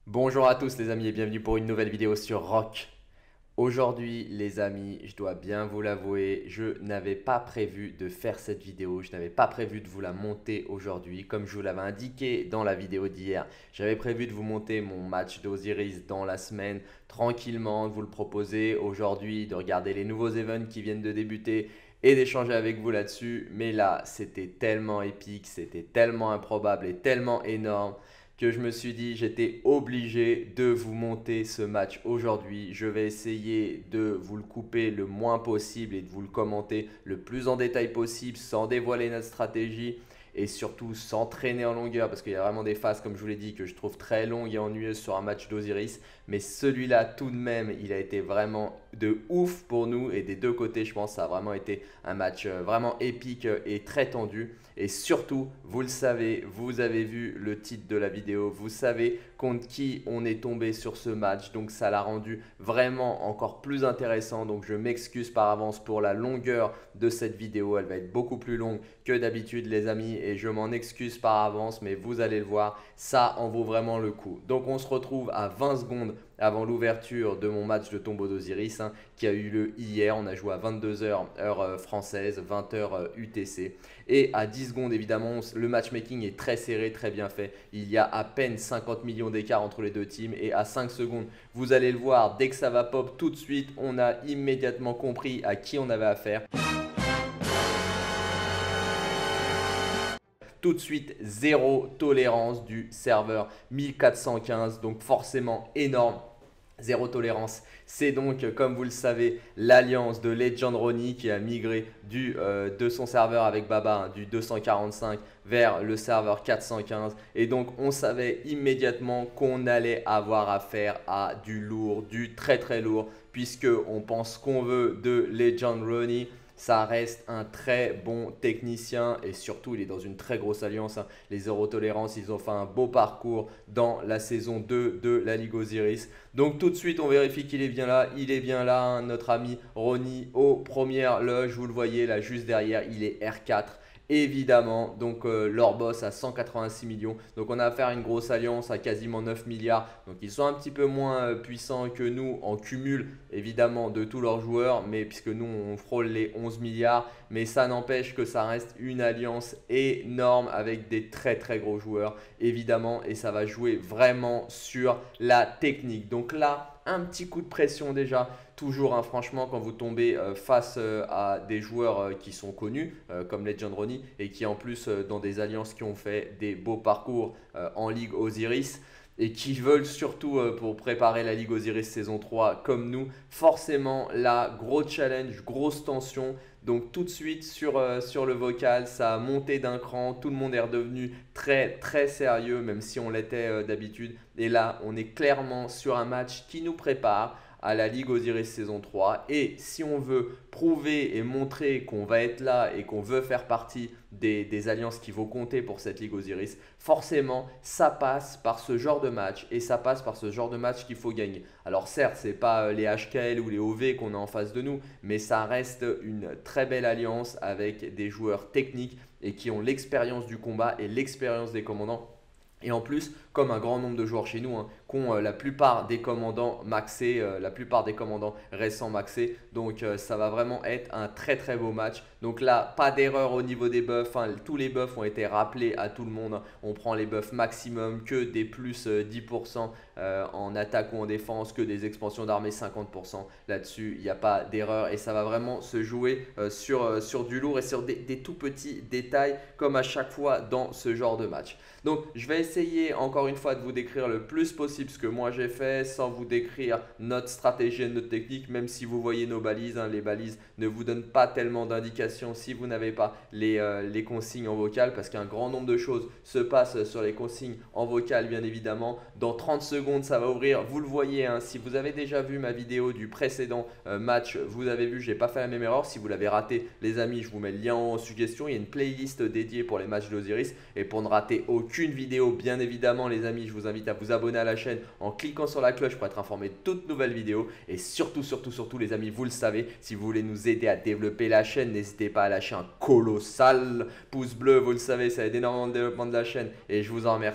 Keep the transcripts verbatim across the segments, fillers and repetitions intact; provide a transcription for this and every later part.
Bonjour à tous les amis et bienvenue pour une nouvelle vidéo sur Rock. Aujourd'hui les amis, je dois bien vous l'avouer, je n'avais pas prévu de faire cette vidéo, je n'avais pas prévu de vous la monter aujourd'hui. Comme je vous l'avais indiqué dans la vidéo d'hier, j'avais prévu de vous monter mon match d'Osiris dans la semaine tranquillement, de vous le proposer aujourd'hui, de regarder les nouveaux events qui viennent de débuter et d'échanger avec vous là-dessus. Mais là, c'était tellement épique, c'était tellement improbable et tellement énorme que je me suis dit j'étais obligé de vous monter ce match aujourd'hui. Je vais essayer de vous le couper le moins possible et de vous le commenter le plus en détail possible sans dévoiler notre stratégie et surtout sans traîner en longueur parce qu'il y a vraiment des phases comme je vous l'ai dit que je trouve très longues et ennuyeuses sur un match d'Osiris. Mais celui-là tout de même il a été vraiment de ouf pour nous et des deux côtés je pense ça a vraiment été un match vraiment épique et très tendu. Et surtout, vous le savez, vous avez vu le titre de la vidéo, vous savez contre qui on est tombé sur ce match. Donc ça l'a rendu vraiment encore plus intéressant. Donc je m'excuse par avance pour la longueur de cette vidéo. Elle va être beaucoup plus longue que d'habitude les amis. Et je m'en excuse par avance, mais vous allez le voir, ça en vaut vraiment le coup. Donc on se retrouve à vingt secondes avant l'ouverture de mon match de tombeau d'Osiris hein, qui a eu lieu hier. On a joué à vingt-deux heures heure euh, française, vingt heures euh, U T C. Et à dix secondes évidemment, le matchmaking est très serré, très bien fait. Il y a à peine cinquante millions d'écart entre les deux teams. Et à cinq secondes, vous allez le voir, dès que ça va pop tout de suite, on a immédiatement compris à qui on avait affaire. Tout de suite, zéro tolérance du serveur mille quatre cent quinze, donc forcément énorme. Zéro tolérance, c'est donc comme vous le savez l'alliance de Legend Ronnie qui a migré du, euh, de son serveur avec Baba hein, du deux cent quarante-cinq vers le serveur quatre cent quinze. Et donc on savait immédiatement qu'on allait avoir affaire à du lourd, du très très lourd, puisque on pense qu'on veut de Legend Ronnie. Ça reste un très bon technicien et surtout il est dans une très grosse alliance. Hein. Les Zéro Tolérance, ils ont fait un beau parcours dans la saison deux de la Ligue Osiris. Donc tout de suite on vérifie qu'il est bien là. Il est bien là, hein, notre ami Ronnie aux premières loges. Vous le voyez là juste derrière, il est R quatre. Évidemment, donc euh, leur boss à cent quatre-vingt-six millions. Donc on a affaire à une grosse alliance à quasiment neuf milliards. Donc ils sont un petit peu moins euh, puissants que nous en cumul évidemment de tous leurs joueurs. Mais puisque nous on frôle les onze milliards. Mais ça n'empêche que ça reste une alliance énorme avec des très très gros joueurs évidemment. Et ça va jouer vraiment sur la technique. Donc là, un petit coup de pression déjà. Toujours, hein, franchement, quand vous tombez euh, face euh, à des joueurs euh, qui sont connus, euh, comme Legend Ronnie, et qui en plus, euh, dans des alliances qui ont fait des beaux parcours euh, en Ligue Osiris, et qui veulent surtout euh, pour préparer la Ligue Osiris saison trois comme nous, forcément, là, gros challenge, grosse tension. Donc tout de suite sur, euh, sur le vocal, ça a monté d'un cran, tout le monde est redevenu très très sérieux, même si on l'était euh, d'habitude. Et là, on est clairement sur un match qui nous prépare à la Ligue Osiris saison trois. Et si on veut prouver et montrer qu'on va être là et qu'on veut faire partie des, des alliances qui vont compter pour cette Ligue Osiris, forcément ça passe par ce genre de match et ça passe par ce genre de match qu'il faut gagner. Alors certes, ce n'est pas les H K L ou les O V qu'on a en face de nous, mais ça reste une très belle alliance avec des joueurs techniques et qui ont l'expérience du combat et l'expérience des commandants. Et en plus, comme un grand nombre de joueurs chez nous, hein, qui ont euh, la plupart des commandants maxés, euh, la plupart des commandants récents maxés. Donc euh, ça va vraiment être un très très beau match. Donc là, pas d'erreur au niveau des buffs. Hein. Tous les buffs ont été rappelés à tout le monde. Hein. On prend les buffs maximum, que des plus euh, dix pour cent euh, en attaque ou en défense, que des expansions d'armée cinquante pour cent. Là-dessus, il n'y a pas d'erreur. Et ça va vraiment se jouer euh, sur, euh, sur du lourd et sur des, des tout petits détails comme à chaque fois dans ce genre de match. Donc je vais essayer encore une fois de vous décrire le plus possible ce que moi j'ai fait sans vous décrire notre stratégie et notre technique, même si vous voyez nos balises. Hein, les balises ne vous donnent pas tellement d'indications si vous n'avez pas les, euh, les consignes en vocal parce qu'un grand nombre de choses se passent sur les consignes en vocal bien évidemment. Dans trente secondes ça va ouvrir, vous le voyez, hein, si vous avez déjà vu ma vidéo du précédent euh, match, vous avez vu, je n'ai pas fait la même erreur. Si vous l'avez raté les amis, je vous mets le lien en suggestion, il y a une playlist dédiée pour les matchs d'Osiris et pour ne rater aucune vidéo bien évidemment les amis, je vous invite à vous abonner à la chaîne en cliquant sur la cloche pour être informé de toutes nouvelles vidéos. Et surtout, surtout, surtout les amis, vous le savez, si vous voulez nous aider à développer la chaîne, n'hésitez pas à lâcher un colossal pouce bleu. Vous le savez, ça aide énormément le développement de la chaîne et je vous en remercie.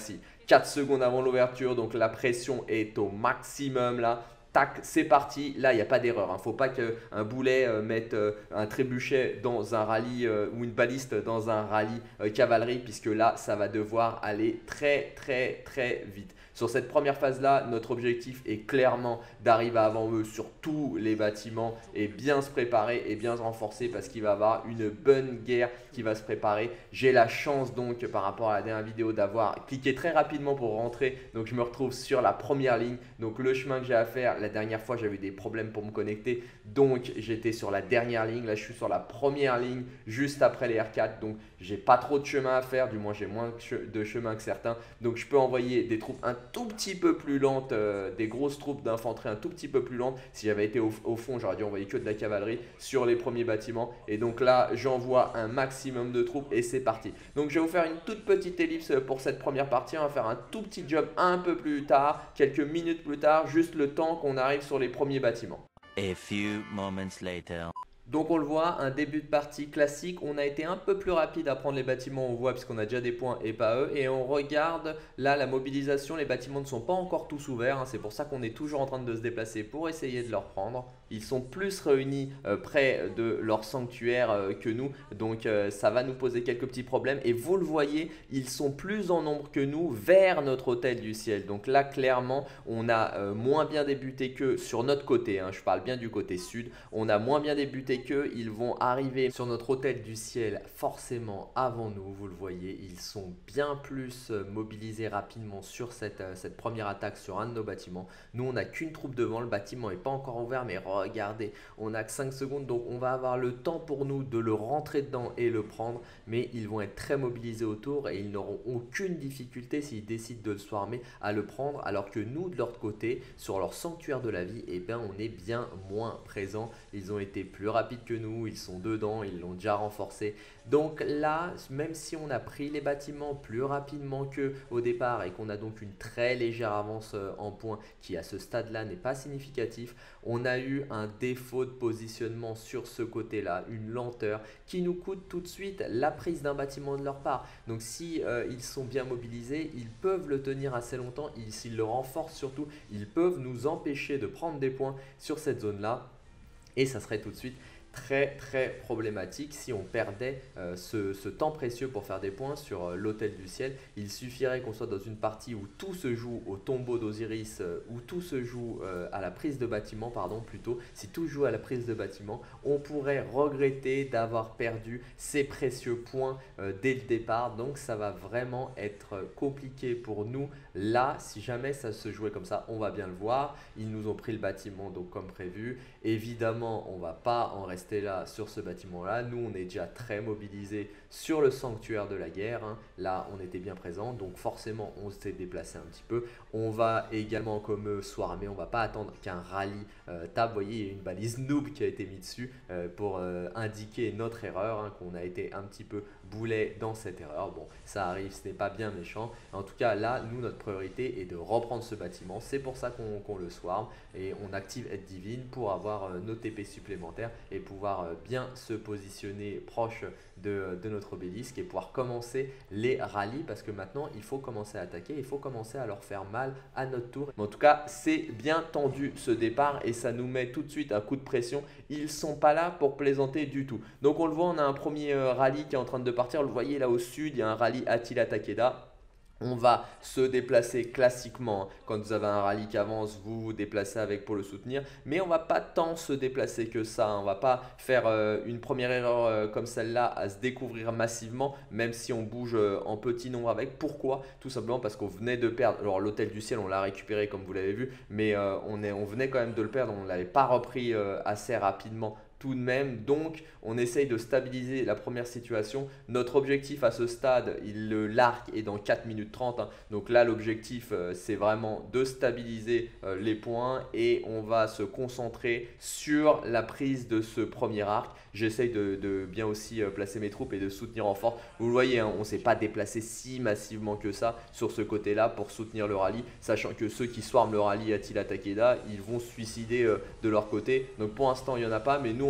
quatre secondes avant l'ouverture, donc la pression est au maximum là. Tac, c'est parti. Là, il n'y a pas d'erreur. Il ne faut pas qu'un boulet euh, mette euh, un trébuchet dans un rallye euh, ou une baliste dans un rallye euh, cavalerie, puisque là, ça va devoir aller très, très, très vite. Sur cette première phase-là, notre objectif est clairement d'arriver avant eux sur tous les bâtiments et bien se préparer et bien se renforcer parce qu'il va y avoir une bonne guerre qui va se préparer. J'ai la chance donc par rapport à la dernière vidéo d'avoir cliqué très rapidement pour rentrer. Donc je me retrouve sur la première ligne. Donc le chemin que j'ai à faire, la dernière fois j'avais eu des problèmes pour me connecter. Donc j'étais sur la dernière ligne. Là je suis sur la première ligne juste après les R quatre. Donc j'ai pas trop de chemin à faire. Du moins j'ai moins de chemin que certains. Donc je peux envoyer des troupes un tout petit peu plus lentes, euh, des grosses troupes d'infanterie un tout petit peu plus lentes. Si j'avais été au, au fond, j'aurais dû envoyer que de la cavalerie sur les premiers bâtiments. Et donc là, j'envoie un maximum de troupes et c'est parti. Donc je vais vous faire une toute petite ellipse pour cette première partie. On va faire un tout petit job un peu plus tard, quelques minutes plus tard, juste le temps qu'on arrive sur les premiers bâtiments. A few moments later. Donc on le voit, un début de partie classique, on a été un peu plus rapide à prendre les bâtiments, on voit parce qu'on a déjà des points et pas eux. Et on regarde là la mobilisation, les bâtiments ne sont pas encore tous ouverts, hein, c'est pour ça qu'on est toujours en train de se déplacer pour essayer de leur prendre. Ils sont plus réunis euh, près de leur sanctuaire euh, que nous, donc euh, ça va nous poser quelques petits problèmes. Et vous le voyez, ils sont plus en nombre que nous vers notre hôtel du ciel. Donc là clairement, on a euh, moins bien débuté que sur notre côté, hein, je parle bien du côté sud, on a moins bien débuté qu'ils vont arriver sur notre hôtel du ciel forcément avant nous, vous le voyez, ils sont bien plus mobilisés rapidement sur cette, cette première attaque sur un de nos bâtiments. Nous on n'a qu'une troupe devant, le bâtiment n'est pas encore ouvert, mais regardez, on n'a que cinq secondes, donc on va avoir le temps pour nous de le rentrer dedans et le prendre, mais ils vont être très mobilisés autour et ils n'auront aucune difficulté s'ils décident de le swarmer à le prendre, alors que nous de l'autre côté, sur leur sanctuaire de la vie, eh bien, on est bien moins présents. Ils ont été plus rapides que nous, ils sont dedans, ils l'ont déjà renforcé. Donc là, même si on a pris les bâtiments plus rapidement qu'eux au départ et qu'on a donc une très légère avance en points qui à ce stade-là n'est pas significatif, on a eu un défaut de positionnement sur ce côté-là, une lenteur qui nous coûte tout de suite la prise d'un bâtiment de leur part. Donc si euh, ils sont bien mobilisés, ils peuvent le tenir assez longtemps, s'ils le renforcent surtout, ils peuvent nous empêcher de prendre des points sur cette zone-là et ça serait tout de suite très très problématique si on perdait euh, ce, ce temps précieux pour faire des points sur euh, l'hôtel du ciel. Il suffirait qu'on soit dans une partie où tout se joue au tombeau d'Osiris, euh, où tout se joue euh, à la prise de bâtiment, pardon plutôt, si tout joue à la prise de bâtiment, on pourrait regretter d'avoir perdu ces précieux points euh, dès le départ. Donc ça va vraiment être compliqué pour nous. Là, si jamais ça se jouait comme ça, on va bien le voir. Ils nous ont pris le bâtiment donc comme prévu. Évidemment, on ne va pas en rester là sur ce bâtiment là, nous on est déjà très mobilisés sur le sanctuaire de la guerre, hein. Là on était bien présent, donc forcément on s'est déplacé un petit peu. On va également comme eux swarmer, on va pas attendre qu'un rallye euh, tape. Vous voyez, il y a une balise noob qui a été mise dessus euh, pour euh, indiquer notre erreur, hein, qu'on a été un petit peu boulet dans cette erreur. Bon, ça arrive, ce n'est pas bien méchant. En tout cas là, nous notre priorité est de reprendre ce bâtiment, c'est pour ça qu'on qu'on le swarm et on active aide divine pour avoir euh, nos T P supplémentaires et pouvoir bien se positionner proche de, de notre obélisque et pouvoir commencer les rallyes, parce que maintenant il faut commencer à attaquer, il faut commencer à leur faire mal à notre tour. Mais en tout cas c'est bien tendu ce départ et ça nous met tout de suite un coup de pression. Ils sont pas là pour plaisanter du tout. Donc on le voit, on a un premier rallye qui est en train de partir. Vous le voyez là au sud, il y a un rallye Attila Takeda. On va se déplacer classiquement. Quand vous avez un rallye qui avance, vous vous déplacez avec pour le soutenir. Mais on ne va pas tant se déplacer que ça. On ne va pas faire euh, une première erreur euh, comme celle-là à se découvrir massivement, même si on bouge euh, en petit nombre avec. Pourquoi? Tout simplement parce qu'on venait de perdre. Alors l'hôtel du ciel, on l'a récupéré comme vous l'avez vu, mais euh, on, est, on venait quand même de le perdre. On ne l'avait pas repris euh, assez rapidement tout de même. Donc on essaye de stabiliser la première situation. Notre objectif à ce stade, il, le l'arc est dans quatre minutes trente, hein. Donc là l'objectif euh, c'est vraiment de stabiliser euh, les points et on va se concentrer sur la prise de ce premier arc. J'essaye de, de bien aussi euh, placer mes troupes et de soutenir en force. Vous le voyez, hein, on ne s'est pas déplacé si massivement que ça sur ce côté là pour soutenir le rallye, sachant que ceux qui swarment le rallye Attila Takeda, ils vont se suicider euh, de leur côté. Donc pour l'instant il n'y en a pas, mais nous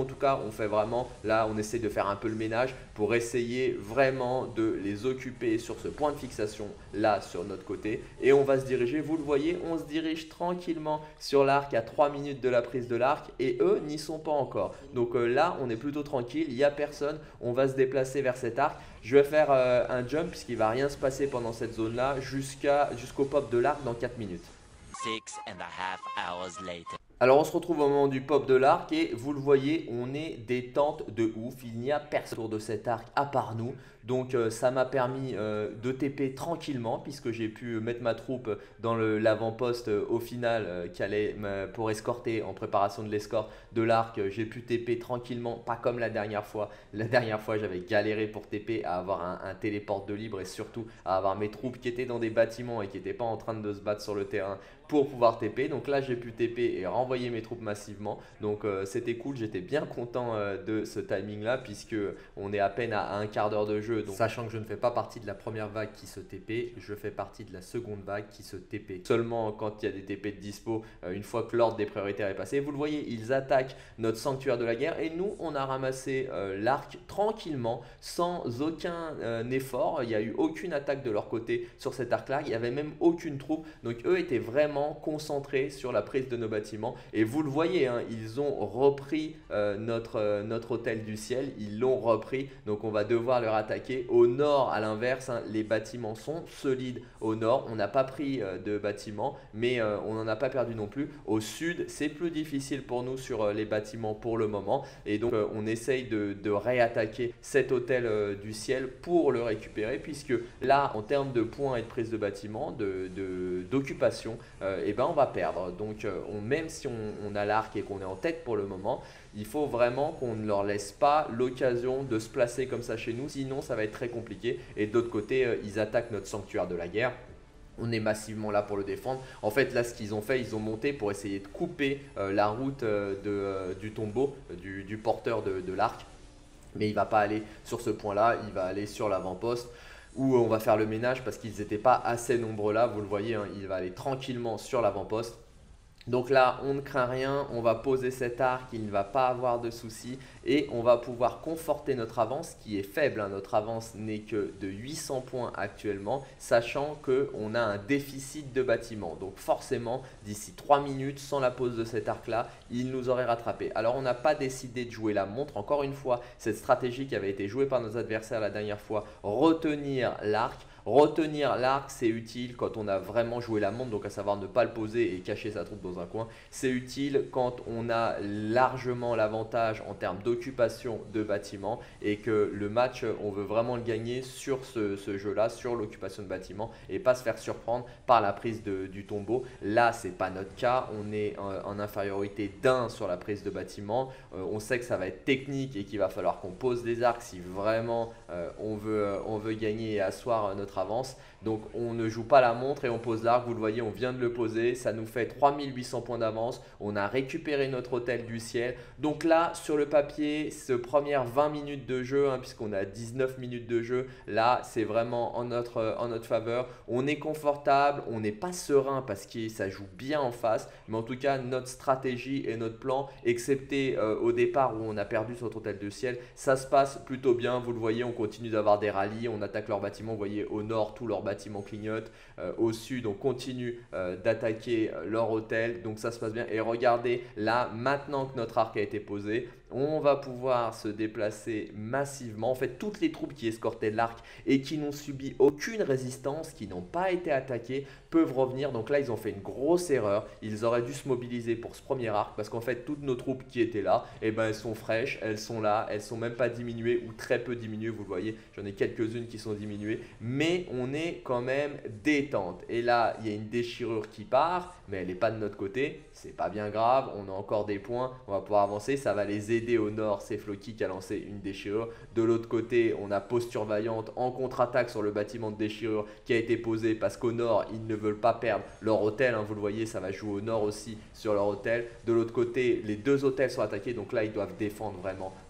en tout cas, on fait vraiment, là, on essaie de faire un peu le ménage pour essayer vraiment de les occuper sur ce point de fixation là sur notre côté. Et on va se diriger, vous le voyez, on se dirige tranquillement sur l'arc à trois minutes de la prise de l'arc et eux n'y sont pas encore. Donc euh, là, on est plutôt tranquille, il n'y a personne, on va se déplacer vers cet arc. Je vais faire euh, un jump puisqu'il ne va rien se passer pendant cette zone là jusqu'à, jusqu'au pop de l'arc dans quatre minutes. Six and a half hours later. Alors on se retrouve au moment du pop de l'arc et vous le voyez, on est détente de ouf. Il n'y a personne autour de cet arc à part nous. Donc euh, ça m'a permis euh, de T P tranquillement puisque j'ai pu mettre ma troupe dans l'avant-poste euh, au final euh, qui allait me, pour escorter en préparation de l'escorte de l'arc. J'ai pu T P tranquillement, pas comme la dernière fois. La dernière fois j'avais galéré pour T P à avoir un, un téléporte de libre et surtout à avoir mes troupes qui étaient dans des bâtiments et qui n'étaient pas en train de se battre sur le terrain pour pouvoir T P. Donc là j'ai pu T P et renvoyer mes troupes massivement. Donc euh, c'était cool, j'étais bien content euh, de ce timing là puisque on est à peine à, à un quart d'heure de jeu. Donc, sachant que je ne fais pas partie de la première vague qui se T P, je fais partie de la seconde vague qui se T P. Seulement quand il y a des T P de dispo, euh, une fois que l'ordre des prioritaires est passé. Vous le voyez, ils attaquent notre sanctuaire de la guerre et nous on a ramassé euh, l'arc tranquillement sans aucun euh, effort. Il n'y a eu aucune attaque de leur côté sur cet arc là, il n'y avait même aucune troupe. Donc eux étaient vraiment concentrés sur la prise de nos bâtiments et vous le voyez, hein, ils ont repris euh, notre, euh, notre hôtel du ciel, ils l'ont repris. Donc on va devoir leur attaquer. Au nord, à l'inverse, hein, les bâtiments sont solides au nord. On n'a pas pris euh, de bâtiments, mais euh, on n'en a pas perdu non plus. Au sud, c'est plus difficile pour nous sur euh, les bâtiments pour le moment. Et donc, euh, on essaye de, de réattaquer cet hôtel euh, du ciel pour le récupérer. Puisque là, en termes de points et de prise de bâtiment, d'occupation, de, de, euh, eh ben, on va perdre. Donc, euh, on, même si on, on a l'arc et qu'on est en tête pour le moment, il faut vraiment qu'on ne leur laisse pas l'occasion de se placer comme ça chez nous, sinon ça va être très compliqué. Et de l'autre côté, euh, ils attaquent notre sanctuaire de la guerre. On est massivement là pour le défendre. En fait, là, ce qu'ils ont fait, ils ont monté pour essayer de couper euh, la route euh, de, euh, du tombeau, euh, du, du porteur de, de l'arc. Mais il ne va pas aller sur ce point-là, il va aller sur l'avant-poste où on va faire le ménage parce qu'ils n'étaient pas assez nombreux là. Vous le voyez, hein, il va aller tranquillement sur l'avant-poste. Donc là, on ne craint rien, on va poser cet arc, il ne va pas avoir de soucis et on va pouvoir conforter notre avance qui est faible. Hein. Notre avance n'est que de huit cents points actuellement, sachant qu'on a un déficit de bâtiments. Donc forcément, d'ici trois minutes, sans la pose de cet arc-là, il nous aurait rattrapé. Alors on n'a pas décidé de jouer la montre. Encore une fois, cette stratégie qui avait été jouée par nos adversaires la dernière fois, retenir l'arc. Retenir l'arc, c'est utile quand on a vraiment joué la montre, donc à savoir ne pas le poser et cacher sa troupe dans un coin. C'est utile quand on a largement l'avantage en termes d'occupation de bâtiments et que le match, on veut vraiment le gagner sur ce, ce jeu-là, sur l'occupation de bâtiments et pas se faire surprendre par la prise de, du tombeau. Là, ce n'est pas notre cas. On est en, en infériorité d'un sur la prise de bâtiment. Euh, on sait que ça va être technique et qu'il va falloir qu'on pose des arcs si vraiment euh, on, veut, on veut gagner et asseoir notre avance. Donc on ne joue pas la montre et on pose l'arc. Vous le voyez, on vient de le poser, ça nous fait trois mille huit cents points d'avance. On a récupéré notre hôtel du ciel. Donc là, sur le papier, ce premières vingt minutes de jeu, hein, puisqu'on a dix-neuf minutes de jeu, là c'est vraiment en notre, en notre faveur. On est confortable, on n'est pas serein parce que ça joue bien en face, mais en tout cas notre stratégie et notre plan, excepté euh, au départ où on a perdu notre hôtel du ciel, ça se passe plutôt bien. Vous le voyez, on continue d'avoir des rallyes, on attaque leurs bâtiments. Vous voyez, au nord, tous leurs bâtiments clignotent. Euh, au sud, on continue euh, d'attaquer euh, leur hôtel. Donc ça se passe bien. Et regardez, là, maintenant que notre arc a été posé, on va pouvoir se déplacer massivement. En fait, toutes les troupes qui escortaient l'arc et qui n'ont subi aucune résistance, qui n'ont pas été attaquées, peuvent revenir. Donc là, ils ont fait une grosse erreur. Ils auraient dû se mobiliser pour ce premier arc parce qu'en fait, toutes nos troupes qui étaient là, eh ben, elles sont fraîches, elles sont là, elles sont même pas diminuées ou très peu diminuées. Vous le voyez, j'en ai quelques-unes qui sont diminuées, mais on est quand même détente. Et là, il y a une déchirure qui part, mais elle n'est pas de notre côté. C'est pas bien grave, on a encore des points, on va pouvoir avancer. Ça va les aider au nord. C'est Floki qui a lancé une déchirure. De l'autre côté, on a posture vaillante en contre-attaque sur le bâtiment de déchirure qui a été posé parce qu'au nord, ils ne veulent pas perdre leur hôtel. Hein, vous le voyez, ça va jouer au nord aussi sur leur hôtel. De l'autre côté, les deux hôtels sont attaqués. Donc là, ils doivent défendre vraiment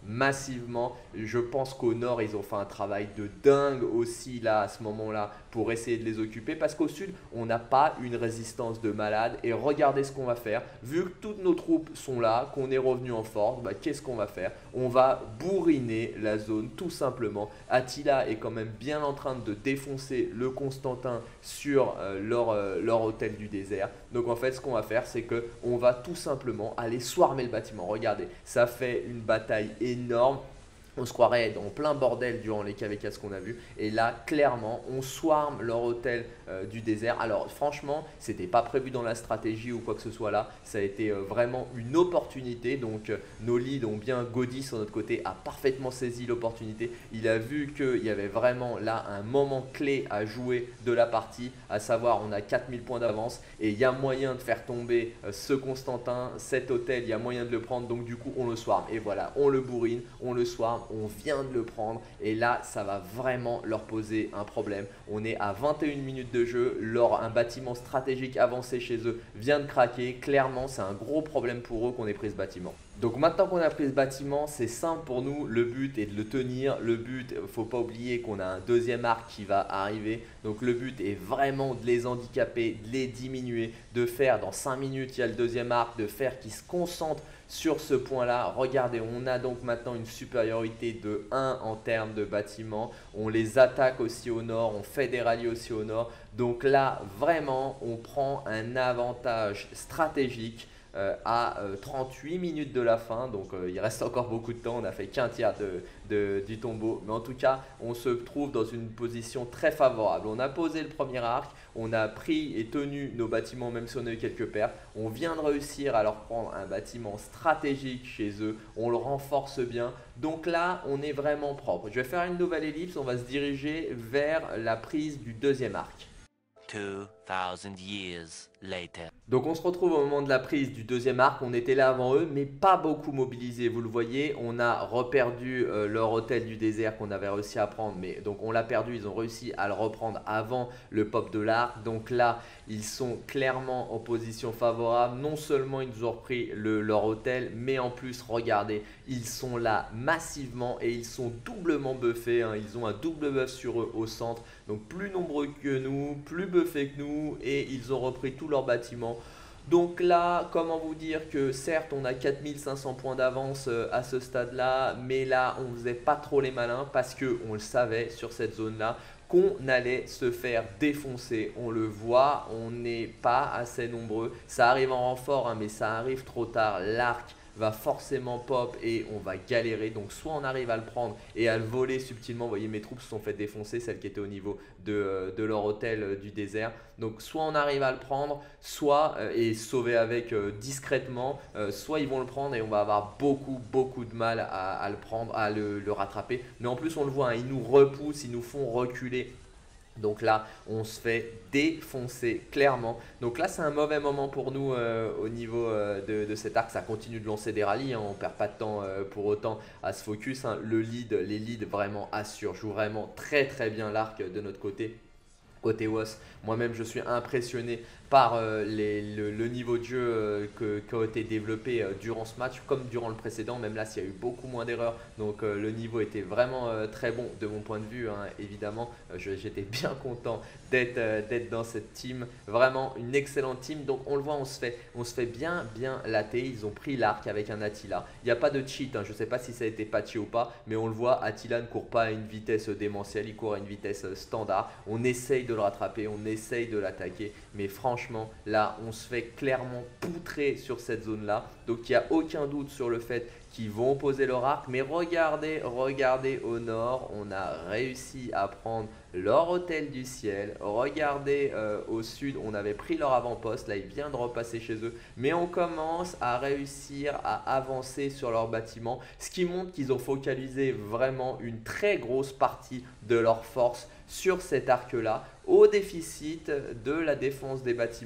massivement. Je pense qu'au nord, ils ont fait un travail de dingue aussi là à ce moment-là pour essayer de les occuper parce qu'au sud, on n'a pas une résistance de malade. Et regardez ce qu'on va faire. Vu que toutes nos troupes sont là, qu'on est revenu en force, bah, qu'est-ce qu'on va faire? On va bourriner la zone tout simplement. Attila est quand même bien en train de défoncer le Constantin sur euh, leur, euh, leur hôtel du désert. Donc en fait, ce qu'on va faire, c'est qu'on va tout simplement aller swarmer le bâtiment. Regardez, ça fait une bataille énorme. On se croirait dans plein bordel durant les K V quatre qu'on a vu. Et là, clairement, on swarm leur hôtel euh, du désert. Alors franchement, c'était pas prévu dans la stratégie ou quoi que ce soit là. Ça a été euh, vraiment une opportunité. Donc euh, nos leads ont bien, Gaudi sur notre côté a parfaitement saisi l'opportunité. Il a vu qu'il y avait vraiment là un moment clé à jouer de la partie. À savoir, on a quatre mille points d'avance. Et il y a moyen de faire tomber euh, ce Constantin, cet hôtel. Il y a moyen de le prendre. Donc du coup, on le swarm. Et voilà, on le bourrine, on le swarm. On vient de le prendre et là ça va vraiment leur poser un problème. On est à vingt et une minutes de jeu, leur, un bâtiment stratégique avancé chez eux vient de craquer. Clairement c'est un gros problème pour eux qu'on ait pris ce bâtiment. Donc maintenant qu'on a pris ce bâtiment, c'est simple pour nous, le but est de le tenir. Le but, il ne faut pas oublier qu'on a un deuxième arc qui va arriver. Donc le but est vraiment de les handicaper, de les diminuer, de faire dans cinq minutes, il y a le deuxième arc, de faire qu'ils se concentrent sur ce point-là. Regardez, on a donc maintenant une supériorité de un en termes de bâtiments. On les attaque aussi au nord, on fait des rallyes aussi au nord. Donc là, vraiment, on prend un avantage stratégique. Euh, à euh, trente-huit minutes de la fin, donc euh, il reste encore beaucoup de temps, on n'a fait qu'un tiers de, de, du tombeau, mais en tout cas on se trouve dans une position très favorable. On a posé le premier arc, on a pris et tenu nos bâtiments même si on a eu quelques pertes, on vient de réussir à leur prendre un bâtiment stratégique chez eux, on le renforce bien, donc là on est vraiment propre. Je vais faire une nouvelle ellipse, on va se diriger vers la prise du deuxième arc. two thousand years later. Donc on se retrouve au moment de la prise du deuxième arc, on était là avant eux mais pas beaucoup mobilisés, vous le voyez, on a reperdu euh, leur hôtel du désert qu'on avait réussi à prendre, mais donc on l'a perdu, ils ont réussi à le reprendre avant le pop de l'arc, donc là ils sont clairement en position favorable, non seulement ils nous ont repris le, leur hôtel, mais en plus regardez, ils sont là massivement et ils sont doublement buffés, hein. Ils ont un double buff sur eux au centre, donc plus nombreux que nous, plus buffés que nous et ils ont repris tous leurs bâtiments. Donc là, comment vous dire que certes on a quatre mille cinq cents points d'avance à ce stade là, mais là on faisait pas trop les malins parce qu'on le savait sur cette zone là qu'on allait se faire défoncer. On le voit, on n'est pas assez nombreux, ça arrive en renfort hein, mais ça arrive trop tard. L'arc va forcément pop et on va galérer. Donc soit on arrive à le prendre et à le voler subtilement. Vous voyez mes troupes se sont fait défoncer, celles qui étaient au niveau de, de leur hôtel du désert. Donc soit on arrive à le prendre, soit euh, et sauver avec euh, discrètement, euh, soit ils vont le prendre et on va avoir beaucoup beaucoup de mal à, à le prendre, à le, le rattraper. Mais en plus on le voit, hein, ils nous repoussent, ils nous font reculer. Donc là, on se fait défoncer clairement. Donc là, c'est un mauvais moment pour nous euh, au niveau euh, de, de cet arc. Ça continue de lancer des rallyes, hein. On ne perd pas de temps euh, pour autant à se focus, hein. Le lead, les leads vraiment assurent, jouent vraiment très très bien l'arc de notre côté. Côté W O S, moi-même je suis impressionné par euh, les, le, le niveau de jeu euh, que, qui a été développé euh, durant ce match comme durant le précédent. Même là, s'il y a eu beaucoup moins d'erreurs, donc euh, le niveau était vraiment euh, très bon de mon point de vue, hein. Évidemment, euh, j'étais bien content d'être euh, d'être dans cette team, vraiment une excellente team. Donc on le voit, on se fait, on se fait bien bien latter. Ils ont pris l'arc avec un Attila. Il n'y a pas de cheat, hein. Je ne sais pas si ça a été patché ou pas, mais on le voit, Attila ne court pas à une vitesse démentielle, il court à une vitesse standard. On essaye de le rattraper, on essaye de l'attaquer, mais franchement là on se fait clairement poutrer sur cette zone là. Donc il n'y a aucun doute sur le fait qu'ils vont poser leur arc, mais regardez, regardez au nord, on a réussi à prendre leur hôtel du ciel. Regardez euh, au sud, on avait pris leur avant-poste, là ils viennent de repasser chez eux, mais on commence à réussir à avancer sur leur bâtiment, ce qui montre qu'ils ont focalisé vraiment une très grosse partie de leur force sur cet arc là au déficit de la défense des bâtiments.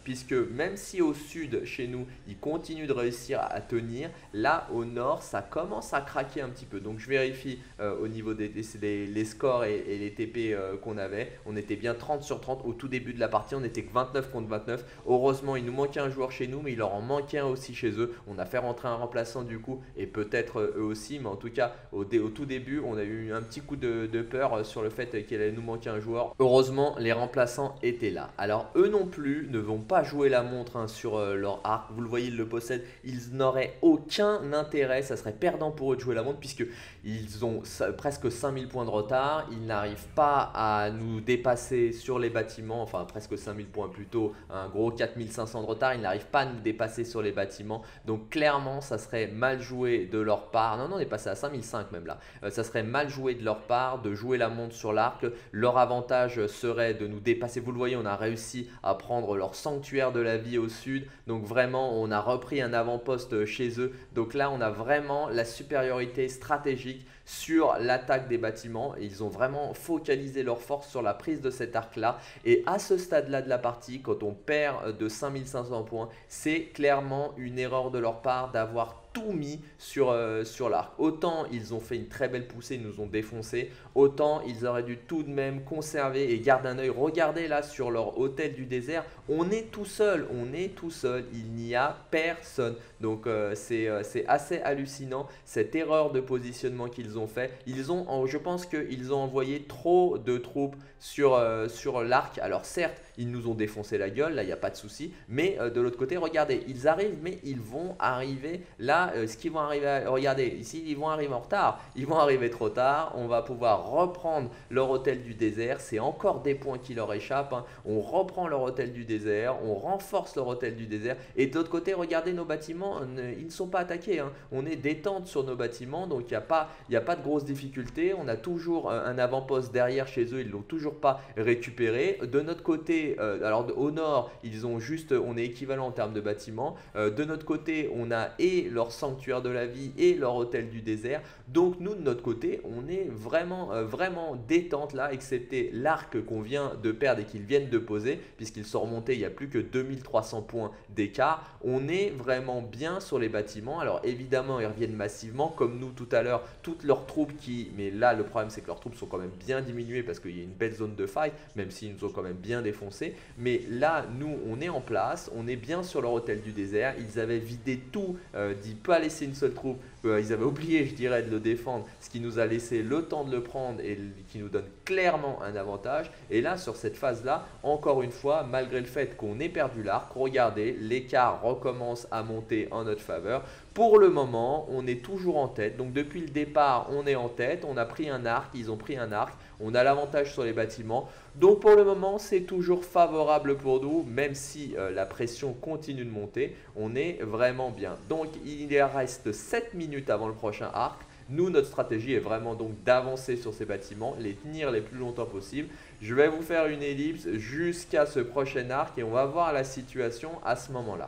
puisque même si au sud, chez nous, ils continuent de réussir à tenir, là au nord, ça commence à craquer un petit peu. Donc je vérifie euh, au niveau des, des les scores et, et les T P euh, qu'on avait. On était bien trente sur trente au tout début de la partie, on était que vingt-neuf contre vingt-neuf. Heureusement, il nous manquait un joueur chez nous, mais il leur en manquait un aussi chez eux. On a fait rentrer un remplaçant du coup, et peut-être euh, eux aussi, mais en tout cas, au, au tout début, on a eu un petit coup de, de peur sur le fait qu'il allait nous manquer un joueur. Heureusement, les remplaçants étaient là. Alors, eux non plus ne vont pas jouer la montre hein, sur euh, leur arc. Vous le voyez, ils le possèdent. Ils n'auraient aucun intérêt. Ça serait perdant pour eux de jouer la montre puisqu'ils ont presque cinq mille points de retard. Ils n'arrivent pas à nous dépasser sur les bâtiments. Enfin, presque cinq mille points plutôt. Un gros quatre mille cinq cents de retard. Ils n'arrivent pas à nous dépasser sur les bâtiments. Donc, clairement, ça serait mal joué de leur part. Non, non, on est passé à cinq mille cinq même là. Euh, ça serait mal joué de leur part de jouer la montre sur l'arc. Leur avantage serait de nous dépasser. Vous le voyez, on a réussi à prendre leur sanctuaire de la vie au sud. Donc vraiment, on a repris un avant-poste chez eux. Donc là, on a vraiment la supériorité stratégique sur l'attaque des bâtiments. Et ils ont vraiment focalisé leur force sur la prise de cet arc-là. Et à ce stade-là de la partie, quand on perd de cinq mille cinq cents points, c'est clairement une erreur de leur part d'avoir tout mis sur, euh, sur l'arc. Autant ils ont fait une très belle poussée, ils nous ont défoncé, autant ils auraient dû tout de même conserver et garder un œil. Regardez là sur leur hôtel du désert, on est tout seul, on est tout seul, il n'y a personne. Donc euh, c'est euh, c'est assez hallucinant cette erreur de positionnement qu'ils ont fait. Ils ont, je pense qu'ils ont envoyé trop de troupes sur, euh, sur l'arc. Alors certes, ils nous ont défoncé la gueule, là il n'y a pas de souci, mais euh, de l'autre côté, regardez, ils arrivent, mais ils vont arriver là. Euh, ce qu'ils vont arriver à, regardez, ici ils vont arriver en retard, ils vont arriver trop tard. On va pouvoir reprendre leur hôtel du désert, c'est encore des points qui leur échappent, hein. On reprend leur hôtel du désert, on renforce leur hôtel du désert, et de l'autre côté, regardez nos bâtiments, ils ne sont pas attaqués, hein. On est détente sur nos bâtiments, donc il n'y a pas, il n'y a pas de grosses difficultés. On a toujours un avant-poste derrière chez eux, ils ne l'ont toujours pas récupéré. De notre côté, euh, alors au nord, ils ont juste, on est équivalent en termes de bâtiments. Euh, de notre côté, on a et leur sanctuaire de la vie et leur hôtel du désert. Donc nous, de notre côté, on est vraiment, euh, vraiment détente là, excepté l'arc qu'on vient de perdre et qu'ils viennent de poser, puisqu'ils sont remontés, il n'y a plus que deux mille trois cents points d'écart. On est vraiment bien sur les bâtiments. Alors évidemment, ils reviennent massivement, comme nous tout à l'heure, toutes leurs troupes qui, mais là le problème c'est que leurs troupes sont quand même bien diminuées parce qu'il y a une belle zone de fight, même s'ils nous ont quand même bien défoncé. Mais là, nous, on est en place, on est bien sur leur hôtel du désert. Ils avaient vidé tout, euh, d'y pas laisser une seule troupe. Euh, ils avaient oublié, je dirais, de le défendre, ce qui nous a laissé le temps de le prendre et qui nous donne clairement un avantage. Et là, sur cette phase-là, encore une fois, malgré le fait qu'on ait perdu l'arc, regardez, l'écart recommence à monter en notre faveur. Pour le moment, on est toujours en tête. Donc depuis le départ, on est en tête. On a pris un arc, ils ont pris un arc. On a l'avantage sur les bâtiments. Donc pour le moment, c'est toujours favorable pour nous, même si euh, la pression continue de monter. On est vraiment bien. Donc il reste sept minutes avant le prochain arc. Nous, notre stratégie est vraiment donc d'avancer sur ces bâtiments, les tenir les plus longtemps possible. Je vais vous faire une ellipse jusqu'à ce prochain arc et on va voir la situation à ce moment-là.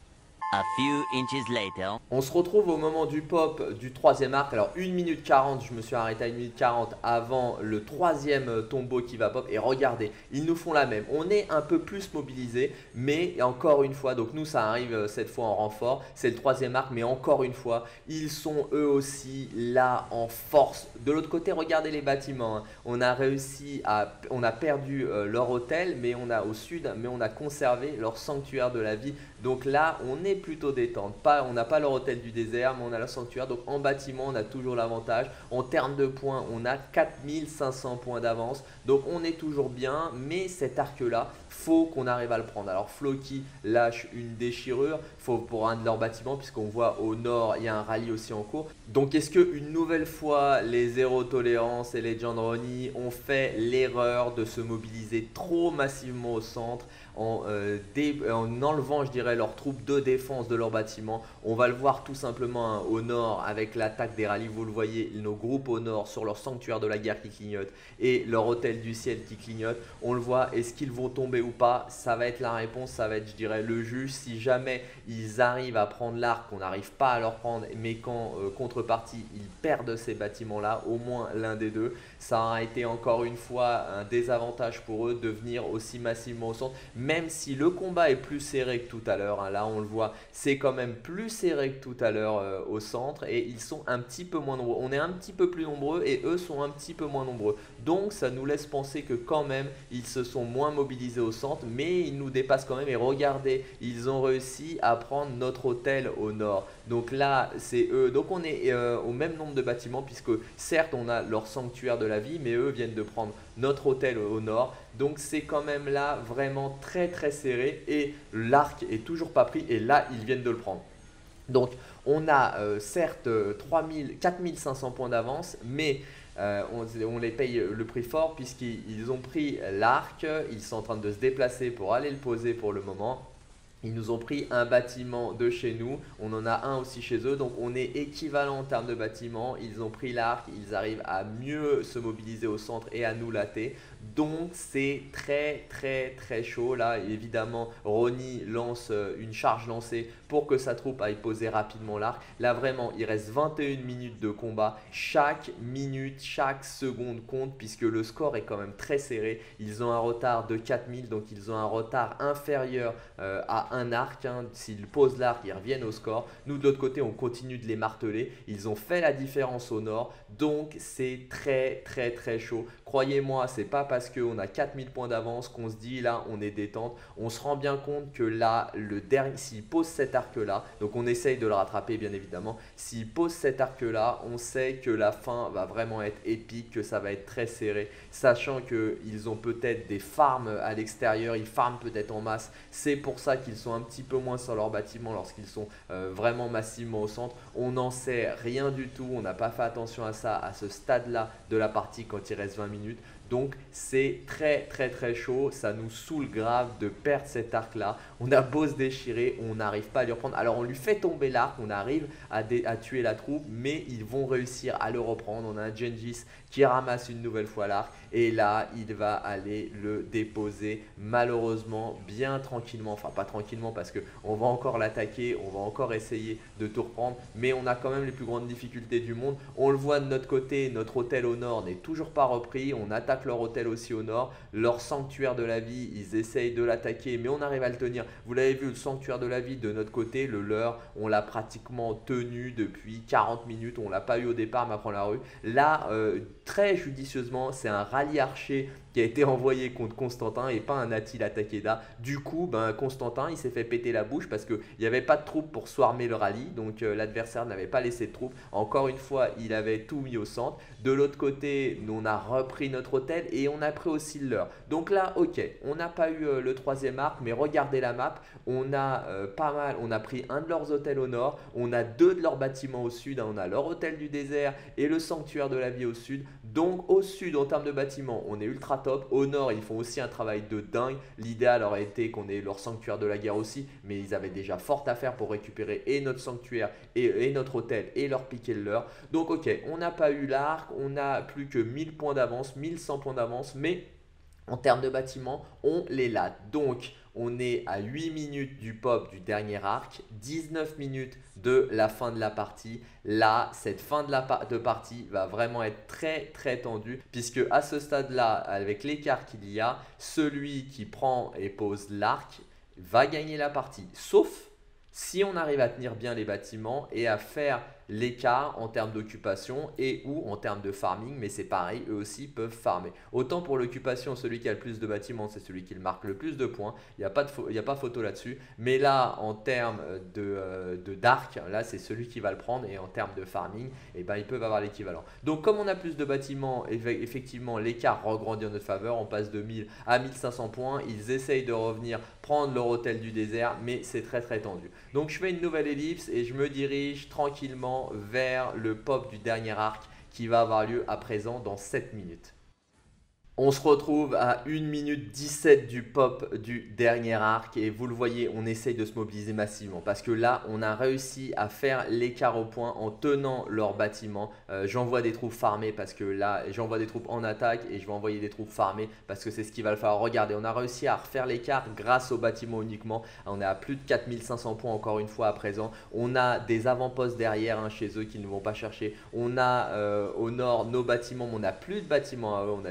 A few inches later. On se retrouve au moment du pop du troisième arc. Alors une minute quarante, je me suis arrêté à une minute quarante avant le troisième tombeau qui va pop. Et regardez, ils nous font la même. On est un peu plus mobilisé, mais encore une fois, donc nous ça arrive cette fois en renfort. C'est le troisième arc, mais encore une fois, ils sont eux aussi là en force. De l'autre côté, regardez les bâtiments, hein. On a réussi à, on a perdu euh, leur hôtel, mais on a au sud, mais on a conservé leur sanctuaire de la vie. Donc là, on est plutôt détente. Pas, on n'a pas leur hôtel du désert, mais on a leur sanctuaire. Donc en bâtiment, on a toujours l'avantage. En termes de points, on a quatre mille cinq cents points d'avance. Donc on est toujours bien, mais cet arc-là, faut qu'on arrive à le prendre. Alors Floki lâche une déchirure, faut pour un de leurs bâtiments, puisqu'on voit au nord, il y a un rallye aussi en cours. Donc est-ce que une nouvelle fois, les zéro tolérance et les Gianroni ont fait l'erreur de se mobiliser trop massivement au centre en, euh, dé, en enlevant, je dirais, leurs troupes de défense de leur bâtiment? On va le voir tout simplement, hein, au nord avec l'attaque des rallyes. Vous le voyez, nos groupes au nord sur leur sanctuaire de la guerre qui clignote et leur hôtel du ciel qui clignote. On le voit, est-ce qu'ils vont tomber ou pas? Ça va être la réponse, ça va être, je dirais, le juge. Si jamais ils arrivent à prendre l'arc, on n'arrive pas à leur prendre, mais qu'en euh, contrepartie, ils perdent ces bâtiments-là, au moins l'un des deux, ça aura été encore une fois un désavantage pour eux de venir aussi massivement au centre. même si le combat est plus serré que tout à l'heure, hein, là on le voit, c'est quand même plus serré que tout à l'heure euh, au centre et ils sont un petit peu moins nombreux. On est un petit peu plus nombreux et eux sont un petit peu moins nombreux. Donc ça nous laisse penser que quand même ils se sont moins mobilisés au centre, mais ils nous dépassent quand même. Et regardez, ils ont réussi à prendre notre hôtel au nord. Donc là c'est eux, donc on est euh, au même nombre de bâtiments, puisque certes on a leur sanctuaire de la vie, mais eux viennent de prendre notre hôtel au nord. Donc c'est quand même là vraiment très très serré et l'arc est toujours pas pris et là ils viennent de le prendre. Donc on a euh, certes quatre mille cinq cents points d'avance, mais euh, on, on les paye le prix fort puisqu'ils ont pris l'arc, ils sont en train de se déplacer pour aller le poser pour le moment. Ils nous ont pris un bâtiment de chez nous, on en a un aussi chez eux, donc on est équivalent en termes de bâtiments. Ils ont pris l'arc, ils arrivent à mieux se mobiliser au centre et à nous latter. Donc c'est très très très chaud. Là évidemment Ronnie lance une charge lancée pour que sa troupe aille poser rapidement l'arc. Là vraiment il reste vingt et une minutes de combat. Chaque minute, chaque seconde compte puisque le score est quand même très serré. Ils ont un retard de quatre mille, donc ils ont un retard inférieur euh, à un arc. Hein. S'ils posent l'arc, ils reviennent au score. Nous de l'autre côté on continue de les marteler. Ils ont fait la différence au nord, donc c'est très très très chaud. Croyez-moi, c'est pas parce qu'on a quatre mille points d'avance qu'on se dit là on est détente. On se rend bien compte que là, le dernier, s'il pose cet arc là, donc on essaye de le rattraper bien évidemment. S'il pose cet arc là, on sait que la fin va vraiment être épique, que ça va être très serré, sachant qu'ils ont peut-être des farms à l'extérieur, ils farment peut-être en masse. C'est pour ça qu'ils sont un petit peu moins sur leur bâtiment lorsqu'ils sont euh, vraiment massivement au centre. On n'en sait rien du tout, on n'a pas fait attention à ça à ce stade là de la partie quand il reste vingt minutes. Donc c'est très très très chaud, ça nous saoule grave de perdre cet arc là. On a beau se déchirer, on n'arrive pas à lui reprendre. Alors on lui fait tomber l'arc, on arrive à, à tuer la troupe, mais ils vont réussir à le reprendre. On a un Gengis qui ramasse une nouvelle fois l'arc et là il va aller le déposer malheureusement bien tranquillement. Enfin pas tranquillement parce qu'on va encore l'attaquer, on va encore essayer de tout reprendre, mais on a quand même les plus grandes difficultés du monde. On le voit de notre côté, notre hôtel au nord n'est toujours pas repris. On attaque leur hôtel aussi au nord, leur sanctuaire de la vie, ils essayent de l'attaquer mais on arrive à le tenir. Vous l'avez vu, le sanctuaire de la vie de notre côté, le leur, on l'a pratiquement tenu depuis quarante minutes, on l'a pas eu au départ mais après la rue. Là, euh, très judicieusement, c'est un rallye archer qui a été envoyé contre Constantin et pas un Attila Takeda. Du coup, ben, Constantin, il s'est fait péter la bouche parce qu'il n'y avait pas de troupes pour swarmer le rallye. Donc euh, l'adversaire n'avait pas laissé de troupes. Encore une fois, il avait tout mis au centre. De l'autre côté, nous, on a repris notre hôtel et on a pris aussi le leur. Donc là, ok, on n'a pas eu euh, le troisième arc, mais regardez la map. On a euh, pas mal, on a pris un de leurs hôtels au nord, on a deux de leurs bâtiments au sud. Hein, on a leur hôtel du désert et le sanctuaire de la vie au sud. Donc au sud, en termes de bâtiments, on est ultra top. Au nord, ils font aussi un travail de dingue. L'idéal aurait été qu'on ait leur sanctuaire de la guerre aussi, mais ils avaient déjà fort à faire pour récupérer et notre sanctuaire et, et notre hôtel et leur piquer le leur. Donc ok, on n'a pas eu l'arc, on a plus que mille points d'avance, mille cent points d'avance, mais en termes de bâtiments, on les latte. Donc on est à huit minutes du pop du dernier arc, dix-neuf minutes de la fin de la partie. Là, cette fin de la pa de partie va vraiment être très très tendue puisque à ce stade-là, avec l'écart qu'il y a, celui qui prend et pose l'arc va gagner la partie. Sauf si on arrive à tenir bien les bâtiments et à faire l'écart en termes d'occupation et ou en termes de farming, mais c'est pareil, eux aussi peuvent farmer. Autant pour l'occupation, celui qui a le plus de bâtiments, c'est celui qui marque le plus de points, il n'y a, a pas photo là-dessus, mais là, en termes de, euh, de dark, là, c'est celui qui va le prendre et en termes de farming, eh ben, ils peuvent avoir l'équivalent. Donc, comme on a plus de bâtiments, effectivement, l'écart regrandit en notre faveur, on passe de mille à mille cinq cents points, ils essayent de revenir prendre leur hôtel du désert, mais c'est très très tendu. Donc, je fais une nouvelle ellipse et je me dirige tranquillement vers le pop du dernier arc qui va avoir lieu à présent dans sept minutes. On se retrouve à une minute dix-sept du pop du dernier arc et vous le voyez, on essaye de se mobiliser massivement parce que là, on a réussi à faire l'écart au point en tenant leur bâtiment. Euh, j'envoie des troupes farmées parce que là, j'envoie des troupes en attaque et je vais envoyer des troupes farmées parce que c'est ce qu'il va le falloir. Regardez, on a réussi à refaire l'écart grâce au bâtiment uniquement. On est à plus de quatre mille cinq cents points encore une fois à présent. On a des avant-postes derrière hein, chez eux qui ne vont pas chercher. On a euh, au nord nos bâtiments, mais on n'a plus de bâtiments à eux, on a juste nos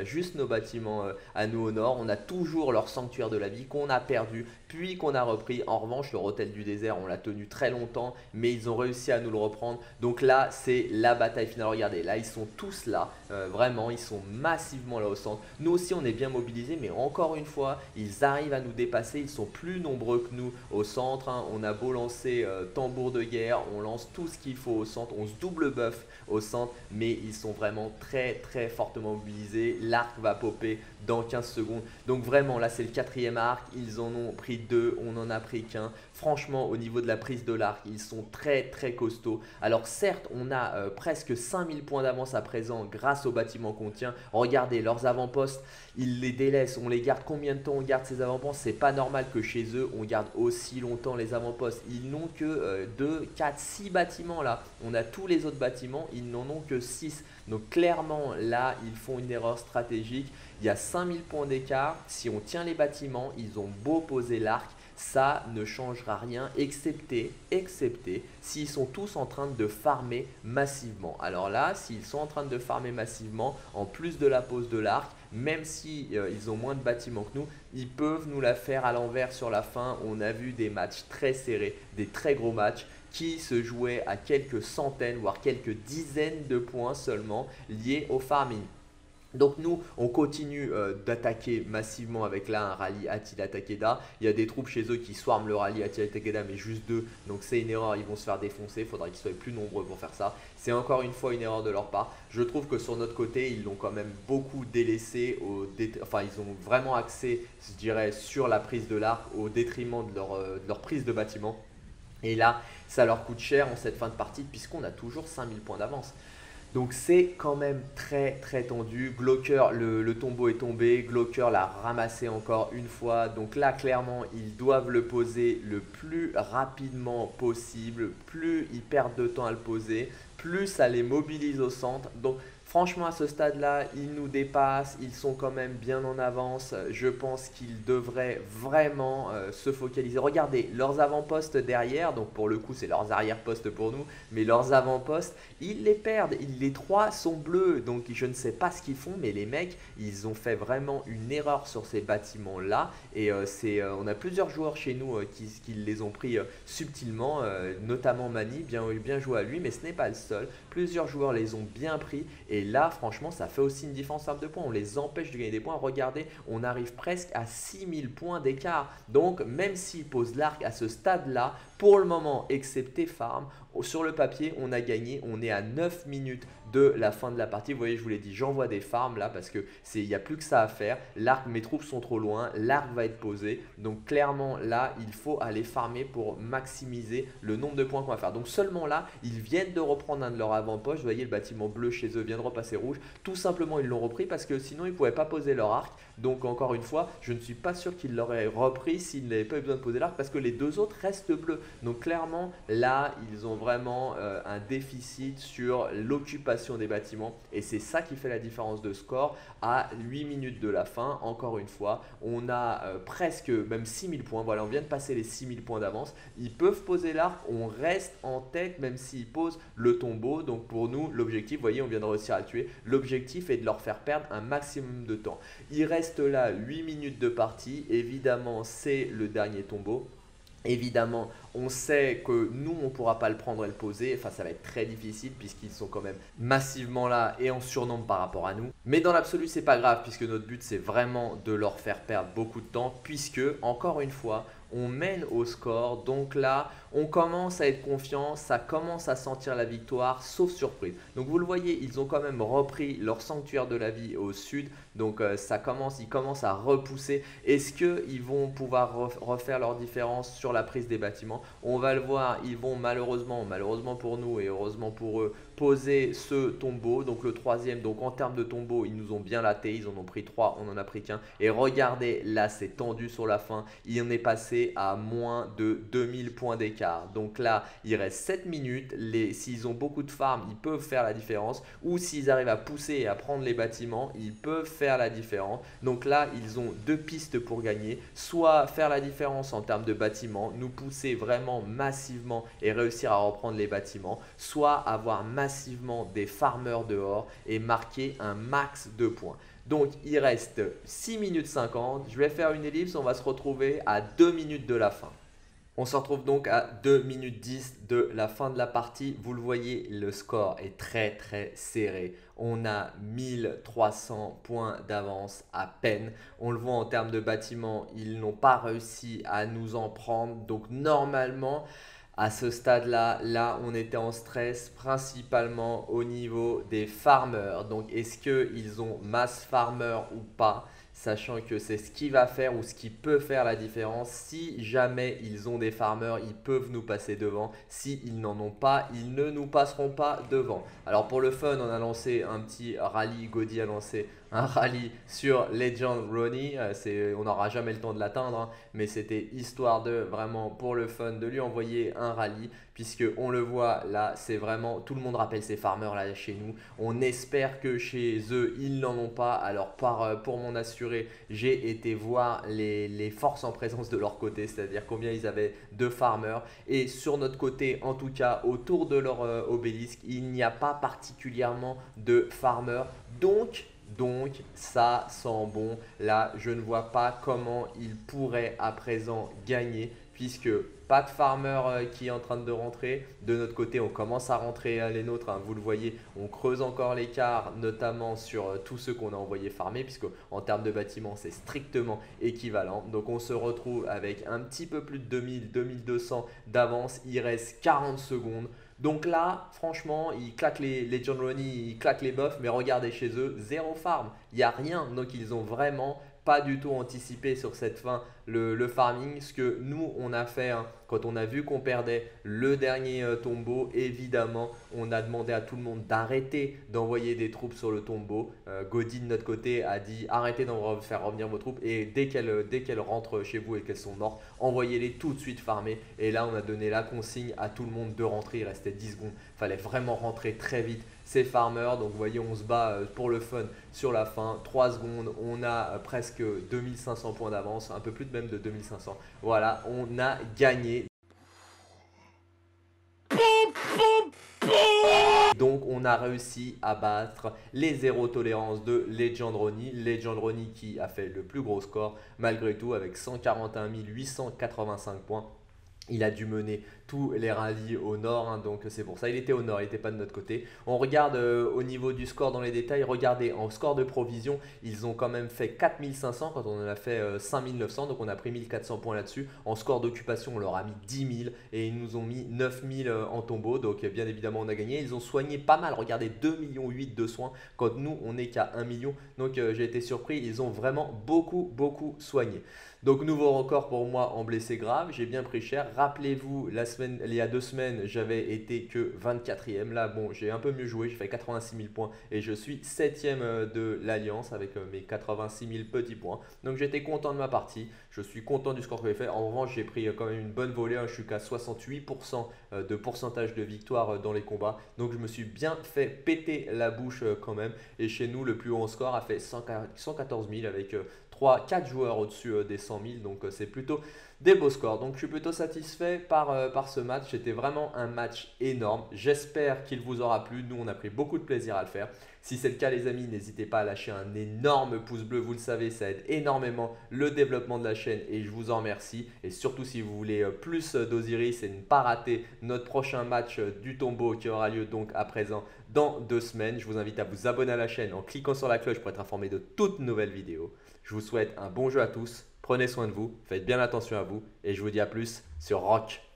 bâtiments euh, à nous au nord. On a toujours leur sanctuaire de la vie qu'on a perdu, puis qu'on a repris. En revanche, leur hôtel du désert, on l'a tenu très longtemps, mais ils ont réussi à nous le reprendre. Donc là, c'est la bataille finale. Regardez, là, ils sont tous là. Euh, vraiment, ils sont massivement là au centre. Nous aussi, on est bien mobilisés, mais encore une fois, ils arrivent à nous dépasser. Ils sont plus nombreux que nous au centre. Hein. On a beau lancer euh, tambour de guerre, on lance tout ce qu'il faut au centre. On se double buff au centre, mais ils sont vraiment très, très fortement mobilisés. L'arc va popper dans quinze secondes. Donc vraiment, là, c'est le quatrième arc. Ils en ont pris deux, on n'en a pris qu'un. Franchement, au niveau de la prise de l'arc, ils sont très, très costauds. Alors certes, on a euh, presque cinq mille points d'avance à présent grâce au bâtiment qu'on tient. Regardez, leurs avant-postes, ils les délaissent. On les garde combien de temps on garde ces avant-postes? C'est pas normal que chez eux, on garde aussi longtemps les avant-postes. Ils n'ont que euh, deux, quatre, six bâtiments là. On a tous les autres bâtiments, ils n'en ont que six. Donc clairement, là, ils font une erreur stratégique. Il y a cinq mille points d'écart. Si on tient les bâtiments, ils ont beau poser l'arc, ça ne changera rien, excepté, excepté s'ils sont tous en train de farmer massivement. Alors là, s'ils sont en train de farmer massivement, en plus de la pose de l'arc, même si euh, ils ont moins de bâtiments que nous, ils peuvent nous la faire à l'envers sur la fin. On a vu des matchs très serrés, des très gros matchs qui se jouaient à quelques centaines, voire quelques dizaines de points seulement liés au farming. Donc nous, on continue euh, d'attaquer massivement avec là un rallye Attila Takeda. Il y a des troupes chez eux qui swarment le rallye Attila Takeda, mais juste deux. Donc c'est une erreur, ils vont se faire défoncer. Il faudra qu'ils soient plus nombreux pour faire ça. C'est encore une fois une erreur de leur part. Je trouve que sur notre côté, ils l'ont quand même beaucoup délaissé. Au dé... Enfin, ils ont vraiment axé, je dirais, sur la prise de l'arc au détriment de leur, euh, de leur prise de bâtiment. Et là, ça leur coûte cher en cette fin de partie puisqu'on a toujours cinq mille points d'avance. Donc c'est quand même très très tendu. Glocker, le, le tombeau est tombé. Glocker l'a ramassé encore une fois. Donc là, clairement, ils doivent le poser le plus rapidement possible. Plus ils perdent de temps à le poser, plus ça les mobilise au centre. Donc franchement, à ce stade-là, ils nous dépassent, ils sont quand même bien en avance. Je pense qu'ils devraient vraiment euh, se focaliser. Regardez, leurs avant-postes derrière, donc pour le coup, c'est leurs arrière-postes pour nous, mais leurs avant-postes, ils les perdent. Ils, les trois sont bleus, donc je ne sais pas ce qu'ils font, mais les mecs, ils ont fait vraiment une erreur sur ces bâtiments-là. Et euh, c'est, euh, on a plusieurs joueurs chez nous euh, qui, qui les ont pris euh, subtilement, euh, notamment Mani, bien, bien joué à lui, mais ce n'est pas le seul. Plusieurs joueurs les ont bien pris et là, franchement, ça fait aussi une différence de points. On les empêche de gagner des points. Regardez, on arrive presque à six mille points d'écart. Donc, même s'ils posent l'arc à ce stade-là, pour le moment, excepté Farm, sur le papier, on a gagné. On est à neuf minutes de la fin de la partie. Vous voyez, je vous l'ai dit, j'envoie des farms là parce qu'il n'y a plus que ça à faire. L'arc, mes troupes sont trop loin. L'arc va être posé. Donc, clairement, là, il faut aller farmer pour maximiser le nombre de points qu'on va faire. Donc, seulement là, ils viennent de reprendre un de leurs avant-postes. Vous voyez, le bâtiment bleu chez eux vient de repasser rouge. Tout simplement, ils l'ont repris parce que sinon, ils ne pouvaient pas poser leur arc. Donc, encore une fois, je ne suis pas sûr qu'ils l'auraient repris s'ils n'avaient pas eu besoin de poser l'arc parce que les deux autres restent bleus. Donc, clairement, là, ils ont vraiment euh, un déficit sur l'occupation des bâtiments et c'est ça qui fait la différence de score à huit minutes de la fin. Encore une fois, on a euh, presque même six mille points. Voilà, on vient de passer les six mille points d'avance. Ils peuvent poser l'arc, on reste en tête même s'ils posent le tombeau. Donc pour nous, l'objectif, vous voyez, on vient de réussir à le tuer. L'objectif est de leur faire perdre un maximum de temps. Il reste là huit minutes de partie. Évidemment, c'est le dernier tombeau. Évidemment, on sait que nous, on ne pourra pas le prendre et le poser. Enfin, ça va être très difficile puisqu'ils sont quand même massivement là et en surnombre par rapport à nous. Mais dans l'absolu, c'est pas grave puisque notre but, c'est vraiment de leur faire perdre beaucoup de temps puisque, encore une fois, on mène au score. Donc là, on commence à être confiant, ça commence à sentir la victoire, sauf surprise. Donc vous le voyez, ils ont quand même repris leur sanctuaire de la vie au sud. Donc euh, ça commence, ils commencent à repousser. Est-ce qu'ils vont pouvoir refaire leur différence sur la prise des bâtiments? On va le voir, ils vont malheureusement, malheureusement pour nous et heureusement pour eux, poser ce tombeau. Donc le troisième, donc en termes de tombeau, ils nous ont bien laté, ils en ont pris trois, on en a pris qu'un. Et regardez, là c'est tendu sur la fin, il en est passé à moins de deux mille points d'écart. Donc là, il reste sept minutes. S'ils ont beaucoup de farms, ils peuvent faire la différence. Ou s'ils arrivent à pousser et à prendre les bâtiments, ils peuvent faire la différence. Donc là, ils ont deux pistes pour gagner. Soit faire la différence en termes de bâtiments, nous pousser vraiment massivement et réussir à reprendre les bâtiments. Soit avoir massivement des farmers dehors et marquer un max de points. Donc il reste six minutes cinquante, je vais faire une ellipse, on va se retrouver à deux minutes de la fin. On se retrouve donc à deux minutes dix de la fin de la partie. Vous le voyez, le score est très très serré. On a mille trois cents points d'avance à peine. On le voit en termes de bâtiments, ils n'ont pas réussi à nous en prendre. Donc normalement, à ce stade-là, là, on était en stress principalement au niveau des farmers. Donc est-ce qu'ils ont mass farmer ou pas ? Sachant que c'est ce qui va faire ou ce qui peut faire la différence. Si jamais ils ont des farmers, ils peuvent nous passer devant. S'ils n'en ont pas, ils ne nous passeront pas devant. Alors pour le fun, on a lancé un petit rallye. Gaudi a lancé un rallye sur Legend Ronnie. Euh, on n'aura jamais le temps de l'atteindre, hein, mais c'était histoire de vraiment pour le fun de lui envoyer un rallye. Puisque on le voit là, c'est vraiment tout le monde rappelle ces farmers là chez nous. On espère que chez eux, ils n'en ont pas. Alors par, pour m'en assurer, j'ai été voir les, les forces en présence de leur côté, c'est-à-dire combien ils avaient de farmers. Et sur notre côté, en tout cas, autour de leur euh, obélisque, il n'y a pas particulièrement de farmers. Donc, donc ça sent bon. Là, je ne vois pas comment ils pourraient à présent gagner puisque pas de farmer euh, qui est en train de rentrer. De notre côté, on commence à rentrer euh, les nôtres. Hein, vous le voyez, on creuse encore l'écart, notamment sur euh, tous ceux qu'on a envoyé farmer, puisque en termes de bâtiments, c'est strictement équivalent. Donc, on se retrouve avec un petit peu plus de deux mille, deux mille deux cents d'avance. Il reste quarante secondes. Donc là, franchement, ils claquent les, les John Ronnie, ils claquent les buffs, mais regardez chez eux, zéro farm. Il n'y a rien. Donc, ils ont vraiment pas du tout anticipé sur cette fin le, le farming. Ce que nous, on a fait hein, quand on a vu qu'on perdait le dernier euh, tombeau, évidemment, on a demandé à tout le monde d'arrêter d'envoyer des troupes sur le tombeau. Euh, Gaudi, de notre côté, a dit arrêtez d'en faire revenir vos troupes et dès qu'elles dès qu'elles rentrent chez vous et qu'elles sont mortes, envoyez-les tout de suite farmer. Et là, on a donné la consigne à tout le monde de rentrer. Il restait dix secondes. Il fallait vraiment rentrer très vite ces farmers. Donc, vous voyez, on se bat euh, pour le fun sur la fin. trois secondes, on a euh, presque deux mille cinq cents points d'avance, un peu plus de même de deux mille cinq cents. Voilà, on a gagné. Donc on a réussi à battre les zéro tolérance de Legend Ronnie. Legend Ronnie qui a fait le plus gros score malgré tout avec cent quarante et un mille huit cent quatre-vingt-cinq points. Il a dû mener tous les rallyes au nord, hein, donc c'est pour ça. Il était au nord, il n'était pas de notre côté. On regarde euh, au niveau du score dans les détails. Regardez, en score de provision, ils ont quand même fait quatre mille cinq cents quand on en a fait euh, cinq mille neuf cents. Donc on a pris mille quatre cents points là-dessus. En score d'occupation, on leur a mis dix mille et ils nous ont mis neuf mille euh, en tombeau. Donc bien évidemment, on a gagné. Ils ont soigné pas mal. Regardez, deux virgule huit millions de soins quand nous, on n'est qu'à un million. Donc euh, j'ai été surpris. Ils ont vraiment beaucoup, beaucoup soigné. Donc nouveau record pour moi en blessé grave, j'ai bien pris cher. Rappelez-vous, la semaine, il y a deux semaines, j'avais été que vingt-quatrième. Là, bon, j'ai un peu mieux joué, j'ai fait quatre-vingt-six mille points et je suis septième de l'Alliance avec mes quatre-vingt-six mille petits points. Donc j'étais content de ma partie, je suis content du score que j'ai fait. En revanche, j'ai pris quand même une bonne volée, hein. Je suis qu'à soixante-huit pour cent de pourcentage de victoire dans les combats. Donc je me suis bien fait péter la bouche quand même. Et chez nous, le plus haut en score a fait cent quatorze mille avec trois, quatre joueurs au-dessus des cent mille, donc c'est plutôt des beaux scores. Donc je suis plutôt satisfait par, euh, par ce match. C'était vraiment un match énorme. J'espère qu'il vous aura plu. Nous, on a pris beaucoup de plaisir à le faire. Si c'est le cas les amis, n'hésitez pas à lâcher un énorme pouce bleu. Vous le savez, ça aide énormément le développement de la chaîne et je vous en remercie. Et surtout si vous voulez plus d'Osiris et ne pas rater notre prochain match du tombeau qui aura lieu donc à présent dans deux semaines, je vous invite à vous abonner à la chaîne en cliquant sur la cloche pour être informé de toutes nouvelles vidéos. Je vous souhaite un bon jeu à tous. Prenez soin de vous, faites bien attention à vous et je vous dis à plus sur Rock.